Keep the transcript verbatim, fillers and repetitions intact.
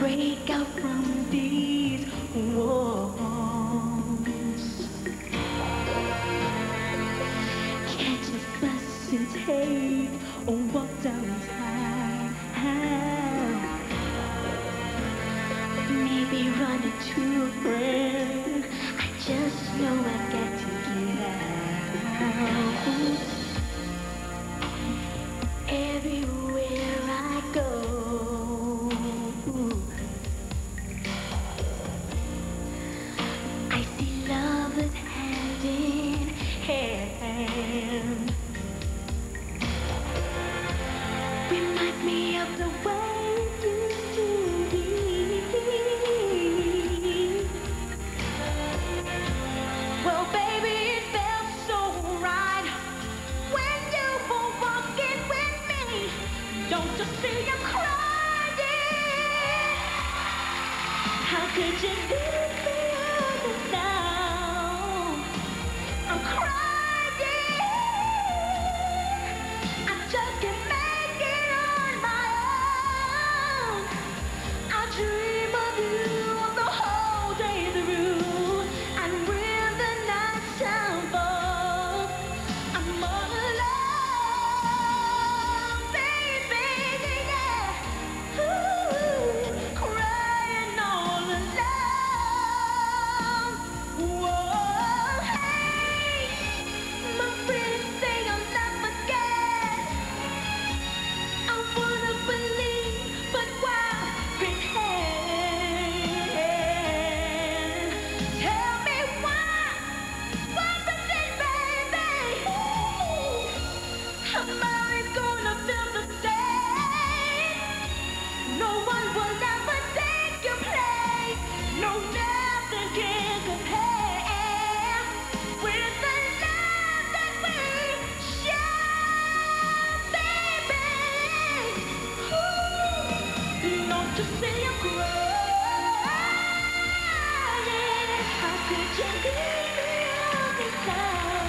break out from these walls. Can't just bust and take or walk downtown. Maybe run into a friend. I just know I've got to get out. Everywhere I go, I see lovers hand in hand. Remind me of the way you used to be. Well, baby, it felt so right when you were walking with me. Don't you see I'm crying? How could you leave me all alone? I'm crying. I just can't make it on my own. I dream of you the whole day through, and when the night time falls, I'm all alone, baby, yeah. Ooh, crying all alone. Whoa, hey, my friends say I'll never forget. I wanna believe, but why pretend? Tell me why, why pretend, baby? I'm always gonna feel the same. No one will ever take your place. No, nothing can compare with the love that we share, baby. Ooh, don't you see I'm crying? How could you leave me all this time?